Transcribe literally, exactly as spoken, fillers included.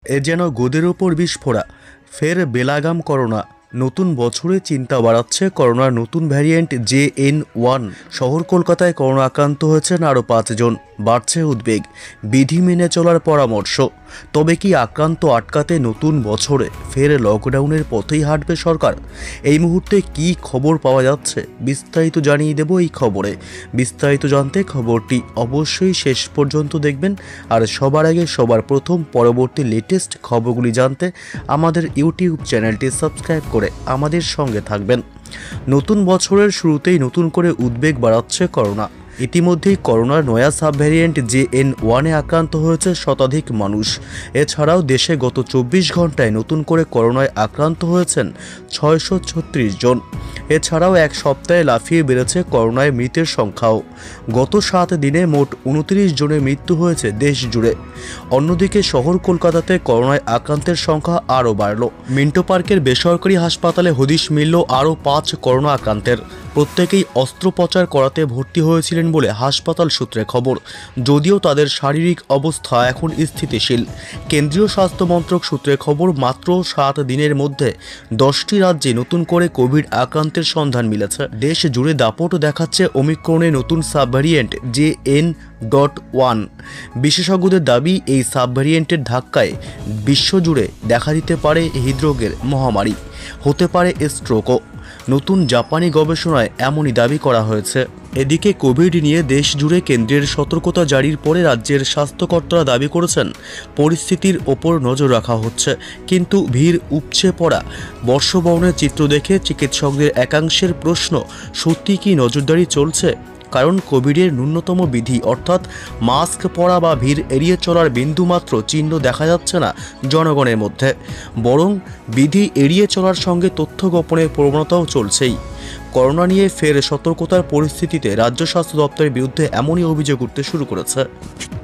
এ যেন গোদের ওপর বিস্ফোরা। ফের বেলাগাম করোনা। নতুন বছরে চিন্তা বাড়াচ্ছে করোনার নতুন ভ্যারিয়েন্ট জে এন ওয়ান। শহর কলকাতায় করোনা আক্রান্ত হয়েছেন আরও পাঁচজন। বাড়ছে উদ্বেগ, বিধি মেনে চলার পরামর্শ। তবে কি আক্রান্ত আটকাতে নতুন বছরে ফের লকডাউনের পথেই হাঁটবে সরকার? এই মুহূর্তে কি খবর পাওয়া যাচ্ছে বিস্তারিত জানিয়ে দেব এই খবরে। বিস্তারিত জানতে খবরটি অবশ্যই শেষ পর্যন্ত দেখবেন। আর সবার আগে সবার প্রথম পরবর্তী লেটেস্ট খবরগুলি জানতে আমাদের ইউটিউব চ্যানেলটি সাবস্ক্রাইব করে আমাদের সঙ্গে থাকবেন। নতুন বছরের শুরুতেই নতুন করে উদ্বেগ বাড়াচ্ছে করোনা। ইতিমধ্যেই করোনার নয়া সাব ভ্যারিয়েন্ট জে এন ওয়ানে আক্রান্ত হয়েছে শতাধিক মানুষ। এছাড়াও দেশে গত চব্বিশ ঘন্টায় নতুন করে করোনায় আক্রান্ত হয়েছেন ছয়শো ছত্রিশ জন। এছাড়াও এক সপ্তাহে লাফিয়ে বেড়েছে করোনায় মৃতের সংখ্যাও। গত সাত দিনে মোট উনত্রিশ জনের মৃত্যু হয়েছে দেশ জুড়ে। অন্যদিকে শহর কলকাতাতে করোনায় আক্রান্তের সংখ্যা আরও বাড়ল। মিন্টো পার্কের বেসরকারি হাসপাতালে হদিশ মিলল আরও পাঁচ করোনা আক্রান্তের। প্রত্যেকেই অস্ত্রোপচার করাতে ভর্তি হয়েছিলেন বলে হাসপাতাল সূত্রে খবর, যদিও তাদের শারীরিক অবস্থা এখন স্থিতিশীল। কেন্দ্রীয় স্বাস্থ্য মন্ত্রক সূত্রে খবর, মাত্র সাত দিনের মধ্যে দশটি রাজ্যে নতুন করে কোভিড আক্রান্তের সন্ধান মিলেছে। দেশ জুড়ে দাপট দেখাচ্ছে ওমিক্রনের নতুন sub variant J N dot one. বিশেষজ্ঞদের দাবি, এই সাব ভ্যারিয়েন্টের ধাক্কায় বিশ্বজুড়ে দেখা দিতে পারে হৃদরোগের মহামারী, হতে পারে স্ট্রোকও। নতুন জাপানি গবেষণায় এমনই দাবি করা হয়েছে। এদিকে কোভিড নিয়ে দেশ জুড়ে কেন্দ্রের সতর্কতা জারির পরে রাজ্যের স্বাস্থ্যকর্তারা দাবি করেছেন পরিস্থিতির ওপর নজর রাখা হচ্ছে। কিন্তু ভিড় উপচে পড়া বর্ষবরণের চিত্র দেখে চিকিৎসকদের একাংশের প্রশ্ন, সত্যি কি নজরদারি চলছে? কারণ কোভিডের ন্যূনতম বিধি অর্থাৎ মাস্ক পরা বা ভিড় এড়িয়ে চলার বিন্দুমাত্র চিহ্ন দেখা যাচ্ছে না জনগণের মধ্যে, বরং বিধি এড়িয়ে চলার সঙ্গে তথ্য গোপনের প্রবণতাও চলছেই। করোনা নিয়ে ফের সতর্কতার পরিস্থিতিতে রাজ্য স্বাস্থ্য দপ্তরের বিরুদ্ধে এমনই অভিযোগ উঠতে শুরু করেছে।